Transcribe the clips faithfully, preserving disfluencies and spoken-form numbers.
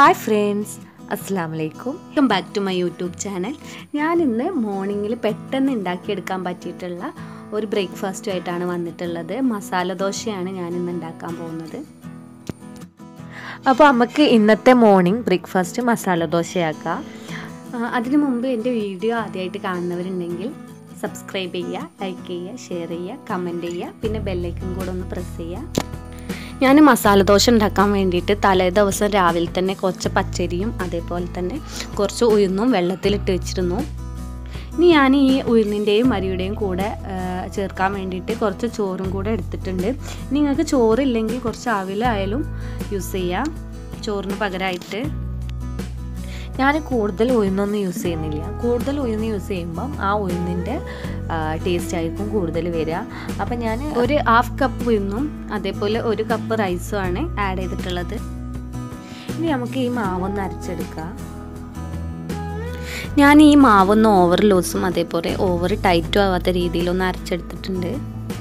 Hi friends, Assalamu alaikum. Welcome back to my YouTube channel. ഞാൻ ഇന്ന് മോർണിംഗിൽ പെട്ടെന്ന് ഉണ്ടാക്കിയെടുക്കാൻ പറ്റിയിട്ടുള്ള ഒരു ബ്രേക്ക്ഫാസ്റ്റ് ആയിട്ടാണ് വന്നിട്ടുള്ളത്. മസാല ദോശയാണ് ഞാൻ ഇന്ന് ഉണ്ടാക്കാൻ പോകുന്നത്. അപ്പോൾ നമുക്ക് ഇന്നത്തെ മോർണിംഗ് ബ്രേക്ക്ഫാസ്റ്റ് മസാല ദോശയാക്കാം. അതിനു മുമ്പ് എൻ്റെ വീഡിയോ ആദ്യമായിട്ട് കാണുന്നവരുണ്ടെങ്കിൽ സബ്സ്ക്രൈബ് ചെയ്യുക, ലൈക്ക് ചെയ്യുക, ഷെയർ ചെയ്യുക, കമൻറ്റ് ചെയ്യുക, പിന്നെ ബെല്ലൈക്കൺ കൂടെ ഒന്ന് പ്രസ് ചെയ്യുക. ഞാൻ മസാല ദോശ ഉണ്ടാക്കാൻ വേണ്ടിയിട്ട് തലേ ദിവസം രാവിലെ തന്നെ കുറച്ച് പച്ചരിയും അതേപോലെ തന്നെ കുറച്ച് ഉഴുന്നും വെള്ളത്തിലിട്ട് വെച്ചിരുന്നു. ഇനി ഞാൻ ഈ ഉഴുന്നിൻ്റെയും അരിയുടെയും കൂടെ ചേർക്കാൻ വേണ്ടിയിട്ട് കുറച്ച് ചോറും കൂടെ എടുത്തിട്ടുണ്ട്. നിങ്ങൾക്ക് ചോറില്ലെങ്കിൽ കുറച്ച് അവിലായാലും യൂസ് ചെയ്യാം ചോറിന് പകരമായിട്ട്. ഞാൻ കൂടുതൽ ഉഴുന്നൊന്നും യൂസ് ചെയ്യുന്നില്ല. കൂടുതൽ ഉഴുന്ന് യൂസ് ചെയ്യുമ്പം ആ ഉഴുന്നിൻ്റെ ടേസ്റ്റ് ആയിരിക്കും കൂടുതൽ വരിക. അപ്പം ഞാൻ ഒരു ഹാഫ് കപ്പ് ഉഴുന്നും അതേപോലെ ഒരു കപ്പ് റൈസുമാണ് ആഡ് ചെയ്തിട്ടുള്ളത്. ഇനി നമുക്ക് ഈ മാവൊന്ന് അരച്ചെടുക്കാം. ഞാൻ ഈ മാവൊന്ന് ഓവർ ലൂസും അതേപോലെ ഓവർ ടൈറ്റും ആവാത്ത രീതിയിലൊന്ന് അരച്ചെടുത്തിട്ടുണ്ട്.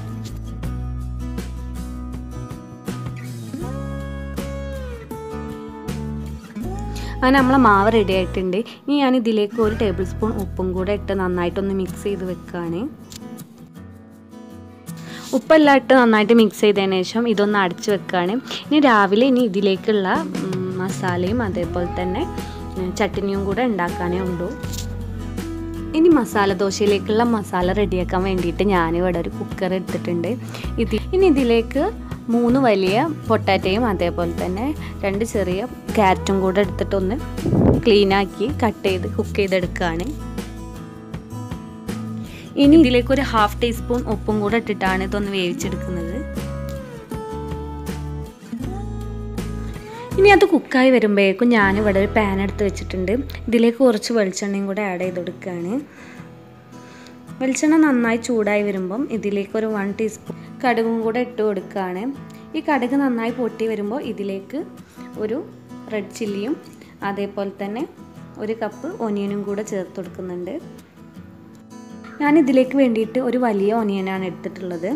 അങ്ങനെ നമ്മളെ മാവ് റെഡി ആയിട്ടുണ്ട്. ഇനി ഞാൻ ഇതിലേക്ക് ഒരു ടേബിൾ സ്പൂൺ ഉപ്പും കൂടെ ഇട്ട് നന്നായിട്ടൊന്ന് മിക്സ് ചെയ്ത് വെക്കുകയാണ്. ഉപ്പെല്ലാം ഇട്ട് നന്നായിട്ട് മിക്സ് ചെയ്തതിന് ശേഷം ഇതൊന്ന് അടച്ച് വെക്കുകയാണ്. ഇനി രാവിലെ ഇനി ഇതിലേക്കുള്ള മസാലയും അതേപോലെ തന്നെ ചട്നിയും കൂടെ ഉണ്ടാക്കാനേ ഉള്ളൂ. ഇനി മസാല ദോശയിലേക്കുള്ള മസാല റെഡിയാക്കാൻ വേണ്ടിയിട്ട് ഞാനിവിടെ ഒരു കുക്കർ എടുത്തിട്ടുണ്ട്. ഇത് ഇനി ഇതിലേക്ക് മൂന്ന് വലിയ പൊട്ടാറ്റയും അതേപോലെ തന്നെ രണ്ട് ചെറിയ ക്യാരറ്റും കൂടെ എടുത്തിട്ടൊന്ന് ക്ലീനാക്കി കട്ട് ചെയ്ത് കുക്ക് ചെയ്തെടുക്കുകയാണ്. ഇനി ഇതിലേക്ക് ഒരു ഹാഫ് ടീസ്പൂൺ ഉപ്പും കൂടെ ഇട്ടിട്ടാണ് ഇതൊന്ന് വേവിച്ചെടുക്കുന്നത്. ഇനി അത് കുക്കായി വരുമ്പോഴേക്കും ഞാനിവിടെ ഒരു പാൻ എടുത്ത് വെച്ചിട്ടുണ്ട്. ഇതിലേക്ക് കുറച്ച് വെളിച്ചെണ്ണയും കൂടെ ആഡ് ചെയ്ത് കൊടുക്കുകയാണ്. വെളിച്ചെണ്ണ നന്നായി ചൂടായി വരുമ്പം ഇതിലേക്ക് ഒരു വൺ ടീസ്പൂൺ കടുകും കൂടെ ഇട്ട് കൊടുക്കുകയാണ്. ഈ കടുക് നന്നായി പൊട്ടി വരുമ്പോൾ ഇതിലേക്ക് ഒരു റെഡ് ചില്ലിയും അതേപോലെ തന്നെ ഒരു കപ്പ് ഒനിയനും കൂടെ ചേർത്ത് കൊടുക്കുന്നുണ്ട്. ഞാനിതിലേക്ക് വേണ്ടിയിട്ട് ഒരു വലിയ ഒനിയനാണ് എടുത്തിട്ടുള്ളത്.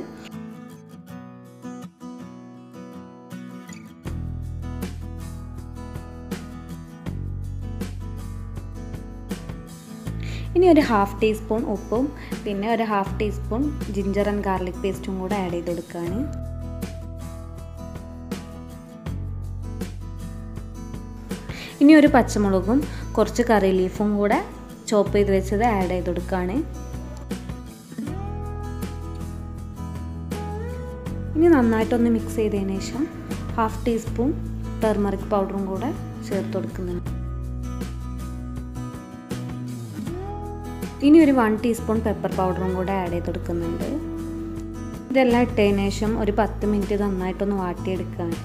ഇനി ഒരു ഹാഫ് ടീസ്പൂൺ ഉപ്പും പിന്നെ ഒരു half teaspoon ginger and garlic പേസ്റ്റും കൂടെ ആഡ് ചെയ്ത് കൊടുക്കുകയാണ്. ഇനി ഒരു പച്ചമുളകും കുറച്ച് കറി ലീഫും കൂടെ ചോപ്പ് ചെയ്ത് വെച്ചത് ആഡ് ചെയ്ത് കൊടുക്കുകയാണ്. ഇനി നന്നായിട്ടൊന്ന് മിക്സ് ചെയ്തതിന് ശേഷം ഹാഫ് ടീസ്പൂൺ ടർമറിക് പൗഡറും കൂടെ ചേർത്ത് കൊടുക്കുന്നുണ്ട്. ഇനി ഒരു വൺ ടീസ്പൂൺ പെപ്പർ പൗഡറും കൂടെ ആഡ് ചെയ്ത് കൊടുക്കുന്നുണ്ട്. ഇതെല്ലാം ഇട്ടതിന് ശേഷം ഒരു പത്ത് മിനിറ്റ് നന്നായിട്ടൊന്ന് വാട്ടിയെടുക്കുകയാണ്.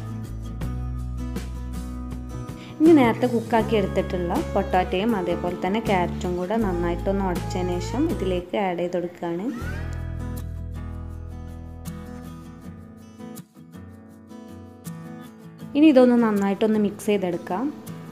ഇനി നേരത്തെ കുക്കാക്കി എടുത്തിട്ടുള്ള പൊട്ടാറ്റയും അതേപോലെ തന്നെ ക്യാരറ്റും കൂടെ നന്നായിട്ടൊന്ന് ഉടച്ചതിന് ശേഷം ഇതിലേക്ക് ആഡ് ചെയ്ത് കൊടുക്കുകയാണ്. ഇനി ഇതൊന്ന് നന്നായിട്ടൊന്ന് മിക്സ് ചെയ്തെടുക്കാം.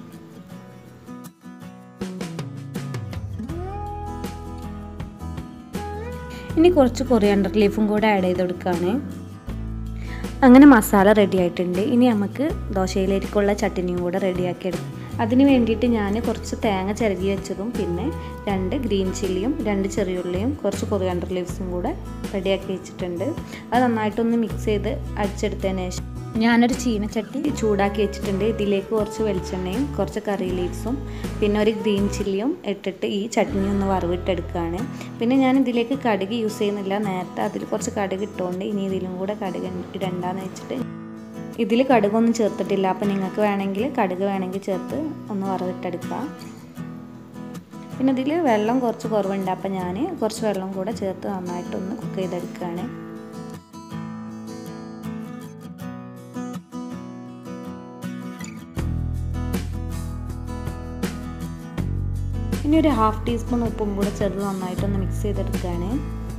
ഇനി കുറച്ച് കൊറിയാണ്ടർ ലീഫും കൂടെ ആഡ് ചെയ്ത് കൊടുക്കുകയാണ്. അങ്ങനെ മസാല റെഡി ആയിട്ടുണ്ട്. ഇനി നമുക്ക് ദോശയിലേക്കുള്ള ചട്നിയും കൂടെ റെഡിയാക്കി എടുക്കാം. അതിന് വേണ്ടിയിട്ട് ഞാൻ കുറച്ച് തേങ്ങ ചിരകി വെച്ചതും പിന്നെ രണ്ട് ഗ്രീൻ ചില്ലിയും രണ്ട് ചെറിയുള്ളിയും കുറച്ച് കൊറിയാണ്ടർ ലീവ്സും കൂടെ റെഡിയാക്കി വെച്ചിട്ടുണ്ട്. അത് നന്നായിട്ടൊന്ന് മിക്സ് ചെയ്ത് അടിച്ചെടുത്തതിന് ശേഷം ഞാനൊരു ചീനച്ചട്ടി ചൂടാക്കി വെച്ചിട്ടുണ്ട്. ഇതിലേക്ക് കുറച്ച് വെളിച്ചെണ്ണയും കുറച്ച് കറി ലീവ്സും പിന്നെ ഒരു ഗ്രീൻ ചില്ലിയും ഇട്ടിട്ട് ഈ ചട്നി ഒന്ന് വറവിട്ടെടുക്കുകയാണ്. പിന്നെ ഞാൻ ഇതിലേക്ക് കടുക് യൂസ് ചെയ്യുന്നില്ല. നേരത്തെ അതിൽ കുറച്ച് കടുക് ഇട്ടുകൊണ്ട് ഇനി ഇതിലും കൂടെ കടുക് ഇടണ്ടാന്ന് വെച്ചിട്ട് ഇതിൽ കടുകൊന്നും ചേർത്തിട്ടില്ല. അപ്പോൾ നിങ്ങൾക്ക് വേണമെങ്കിൽ കടുക് വേണമെങ്കിൽ ചേർത്ത് ഒന്ന് വറവിട്ടെടുക്കുക. പിന്നെ ഇതിൽ വെള്ളം കുറച്ച് കുറവുണ്ട്. അപ്പോൾ ഞാൻ കുറച്ച് വെള്ളം കൂടെ ചേർത്ത് നന്നായിട്ടൊന്ന് കുക്ക് ചെയ്തെടുക്കുകയാണ്. ഇനി ഒരു ഹാഫ് ടീസ്പൂൺ ഉപ്പും കൂടെ ചേർത്ത് നന്നായിട്ടൊന്ന് മിക്സ് ചെയ്തെടുക്കുകയാണ്.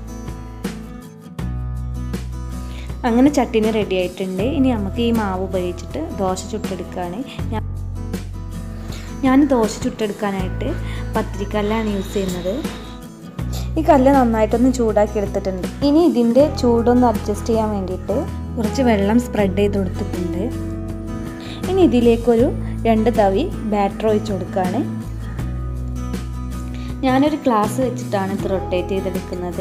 അങ്ങനെ ചട്നി റെഡി ആയിട്ടുണ്ട്. ഇനി നമുക്ക് ഈ മാവ് ഉപയോഗിച്ചിട്ട് ദോശ ചുട്ടെടുക്കുകയാണ്. ഞാൻ ഞാൻ ദോശ ചുട്ടെടുക്കാനായിട്ട് പത്തിരിക്കല്ലാണ് യൂസ് ചെയ്യുന്നത്. ഈ കല്ല് നന്നായിട്ടൊന്ന് ചൂടാക്കി എടുത്തിട്ടുണ്ട്. ഇനി ഇതിൻ്റെ ചൂടൊന്ന് അഡ്ജസ്റ്റ് ചെയ്യാൻ വേണ്ടിയിട്ട് കുറച്ച് വെള്ളം സ്പ്രെഡ് ചെയ്ത് കൊടുത്തിട്ടുണ്ട്. ഇനി ഇനി ഇതിലേക്കൊരു രണ്ട് തവി ബാറ്റർ ഒഴിച്ച് കൊടുക്കുകയാണ്. ഞാനൊരു ഗ്ലാസ് വെച്ചിട്ടാണ് ഇത് റൊട്ടേറ്റ് ചെയ്തെടുക്കുന്നത്.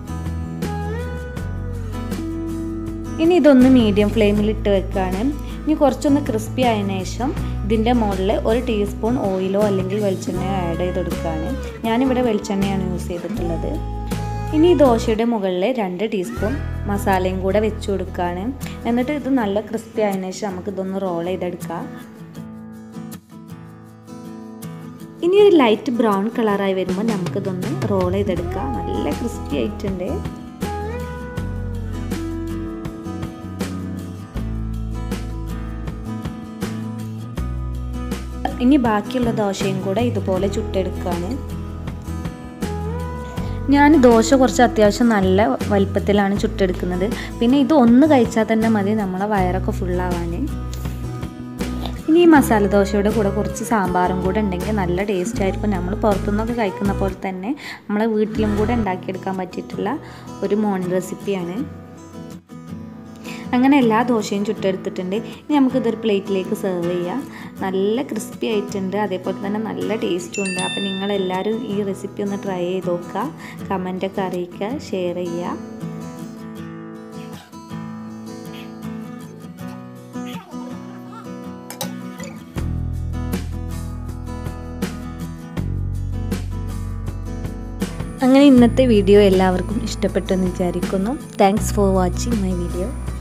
ഇനി ഇതൊന്ന് മീഡിയം ഫ്ലെയിമിൽ ഇട്ട് വെക്കുകയാണ്. ഇനി കുറച്ചൊന്ന് ക്രിസ്പി ആയതിനു ശേഷം ഇതിൻ്റെ മുകളിൽ ഒരു ടീസ്പൂൺ ഓയിലോ അല്ലെങ്കിൽ വെളിച്ചെണ്ണയോ ആഡ് ചെയ്ത് കൊടുക്കുകയാണ്. ഞാനിവിടെ വെളിച്ചെണ്ണയാണ് യൂസ് ചെയ്തിട്ടുള്ളത്. ഇനി ഈ ദോശയുടെ മുകളിൽ രണ്ട് ടീസ്പൂൺ മസാലയും കൂടെ വെച്ച് കൊടുക്കുകയാണ്. എന്നിട്ട് ഇത് നല്ല ക്രിസ്പി ആയതിനു ശേഷം നമുക്കിതൊന്ന് റോൾ ചെയ്തെടുക്കാം. ഇനി ഒരു ലൈറ്റ് ബ്രൗൺ കളറായി വരുമ്പോൾ നമുക്കിതൊന്ന് റോൾ ചെയ്തെടുക്കാം. നല്ല ക്രിസ്പി ആയിട്ടുണ്ട്. ഇനി ബാക്കിയുള്ള ദോശയും കൂടെ ഇതുപോലെ ചുട്ടെടുക്കുകയാണ്. ഞാൻ ദോശ കുറച്ച് അത്യാവശ്യം നല്ല വലിപ്പത്തിലാണ് ചുട്ടെടുക്കുന്നത്. പിന്നെ ഇത് ഒന്ന് കഴിച്ചാൽ തന്നെ മതി നമ്മളെ വയറൊക്കെ ഫുള്ളാവാൻ. ഇനി ഈ മസാല ദോശയുടെ കൂടെ കുറച്ച് സാമ്പാറും കൂടെ ഉണ്ടെങ്കിൽ നല്ല ടേസ്റ്റ് ആയിരിക്കും. നമ്മൾ പുറത്തുനിന്നൊക്കെ കഴിക്കുന്ന പോലെ തന്നെ നമ്മളെ വീട്ടിലും കൂടെ ഉണ്ടാക്കിയെടുക്കാൻ പറ്റിയിട്ടുള്ള ഒരു മോർണിംഗ് റെസിപ്പിയാണ്. അങ്ങനെ എല്ലാ ദോശയും ചുട്ടെടുത്തിട്ടുണ്ട്. ഇനി നമുക്കിതൊരു പ്ലേറ്റിലേക്ക് സെർവ് ചെയ്യാം. നല്ല ക്രിസ്പി ആയിട്ടുണ്ട്, അതേപോലെ തന്നെ നല്ല ടേസ്റ്റും ഉണ്ട്. അപ്പോൾ നിങ്ങളെല്ലാവരും ഈ റെസിപ്പി ഒന്ന് ട്രൈ ചെയ്ത് നോക്കുക, കമൻറ്റൊക്കെ അറിയിക്കുക, ഷെയർ ചെയ്യുക. അങ്ങനെ ഇന്നത്തെ വീഡിയോ എല്ലാവർക്കും ഇഷ്ടപ്പെട്ടെന്ന് വിചാരിക്കുന്നു. Thanks for watching my video.